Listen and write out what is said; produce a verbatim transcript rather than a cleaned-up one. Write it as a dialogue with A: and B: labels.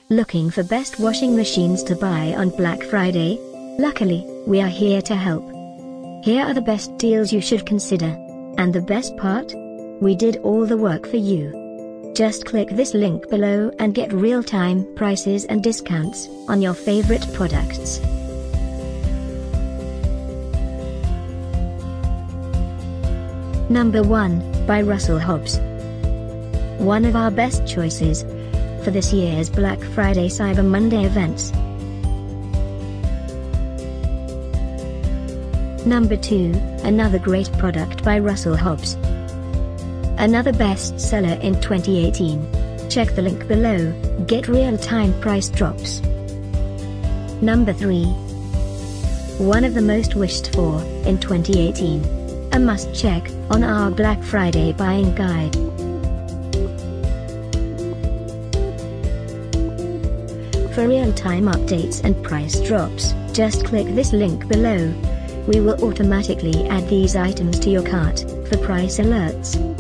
A: Looking for best washing machines to buy on Black Friday? Luckily, we are here to help. Here are the best deals you should consider. And the best part? We did all the work for you. Just click this link below and get real-time prices and discounts on your favorite products. Number one, by Russell Hobbs. One of our best choices for this year's Black Friday Cyber Monday events. Number two, another great product by Russell Hobbs. Another bestseller in twenty eighteen. Check the link below, get real-time price drops. Number three. One of the most wished for in twenty eighteen. A must-check on our Black Friday buying guide. For real-time updates and price drops, just click this link below. We will automatically add these items to your cart for price alerts.